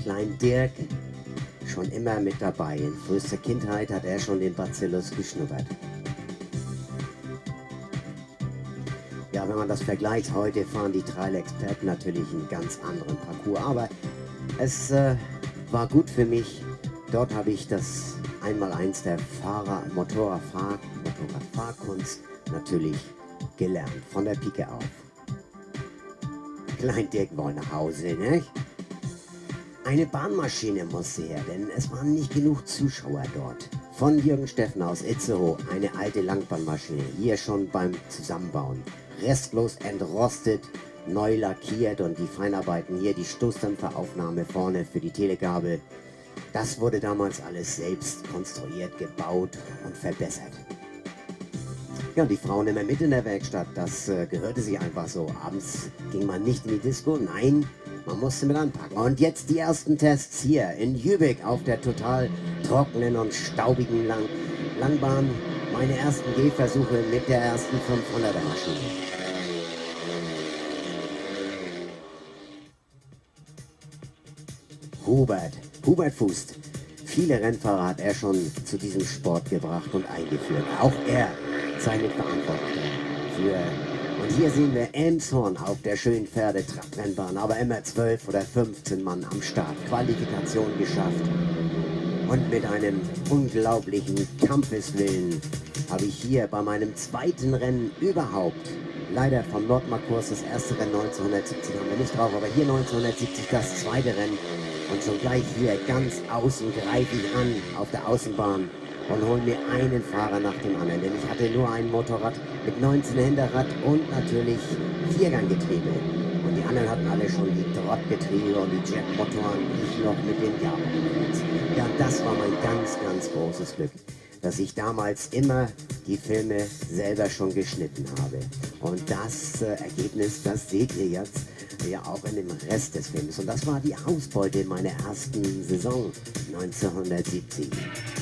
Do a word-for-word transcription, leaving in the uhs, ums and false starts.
Klein Dirk schon immer mit dabei. In frühester Kindheit hat er schon den Bacillus geschnuppert. Ja, wenn man das vergleicht, heute fahren die Trail-Experten natürlich einen ganz anderen Parcours. Aber es äh, war gut für mich. Dort habe ich das Einmaleins der Fahrer, Motorradfahr, Motorradfahrkunst natürlich gelernt, von der Pike auf. Klein Dirk wollte nach Hause, ne? Eine Bahnmaschine musste her, denn es waren nicht genug Zuschauer dort. Von Jürgen Steffen aus Itzehoe, eine alte Langbahnmaschine, hier schon beim Zusammenbauen. Restlos entrostet, neu lackiert und die Feinarbeiten hier, die Stoßdämpferaufnahme vorne für die Telegabel. Das wurde damals alles selbst konstruiert, gebaut und verbessert. Ja, und die Frauen immer mit in der Werkstatt, das äh, gehörte sich einfach so. Abends ging man nicht in die Disco, nein, man musste mit anpacken. Und jetzt die ersten Tests hier in Jübeck auf der total trockenen und staubigen Lang Langbahn. Meine ersten Gehversuche mit der ersten fünfhunderter Maschine. Hubert, Hubert Fußt. Viele Rennfahrer hat er schon zu diesem Sport gebracht und eingeführt. Auch er sei mitverantwortlich für. Und hier sehen wir Elmshorn auf der schönen Pferdetrackrennbahn, aber immer zwölf oder fünfzehn Mann am Start. Qualifikation geschafft. Und mit einem unglaublichen Kampfeswillen habe ich hier bei meinem zweiten Rennen überhaupt, leider vom Nordmark-Kurs, das erste Rennen neunzehnhundertsiebzig haben wir nicht drauf, aber hier neunzehnhundertsiebzig das zweite Rennen. Und schon gleich hier ganz außen greife ich an auf der Außenbahn und hole mir einen Fahrer nach dem anderen. Denn ich hatte nur ein Motorrad mit neunzehn Hinterrad und natürlich Vierganggetriebe. Und die anderen hatten alle schon die Drottgetriebe und die Jetmotoren, ich noch mit den Jabos. Ja, das war mein ganz, ganz großes Glück, dass ich damals immer die Filme selber schon geschnitten habe. Und das äh, Ergebnis, das seht ihr jetzt ja auch in dem Rest des Films. Und das war die Ausbeute meiner ersten Saison neunzehnhundertsiebzig.